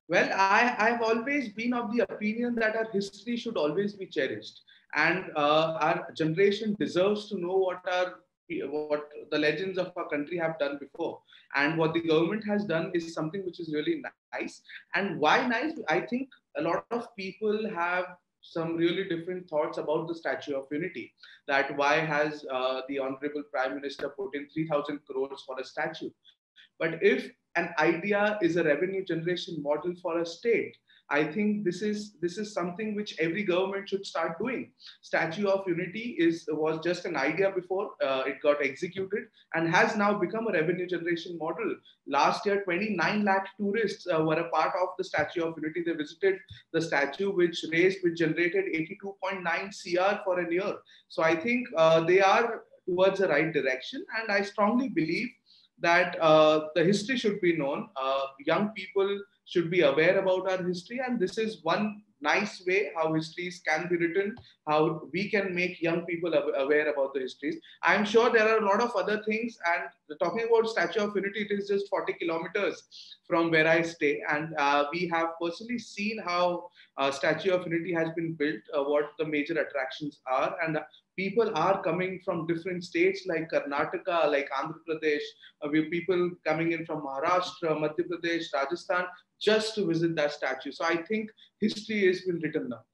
Well, I've always been of the opinion that our history should always be cherished, and our generation deserves to know what the legends of our country have done before, and what the government has done is something which is really nice. And why nice? I think a lot of people have some really different thoughts about the Statue of Unity. That why has the Honorable Prime Minister put in 3,000 crores for a statue? But if an idea is a revenue generation model for a state, I think this is something which every government should start doing. Statue of Unity is was just an idea before it got executed, and has now become a revenue generation model. Last year, 29 lakh tourists were a part of the Statue of Unity. They visited the statue, which generated 82.9 cr for a year. So I think they are towards the right direction, and I strongly believe that the history should be known. Young people should be aware about our history, and this is one nice way how histories can be written, how we can make young people aware about the histories. I'm sure there are a lot of other things, and talking about Statue of Unity, it is just 40 kilometers from where I stay, and we have personally seen how Statue of Unity has been built, what the major attractions are, and people are coming from different states like Karnataka, like Andhra Pradesh, we have people coming in from Maharashtra, Madhya Pradesh, Rajasthan, just to visit that statue. So I think history has been written now.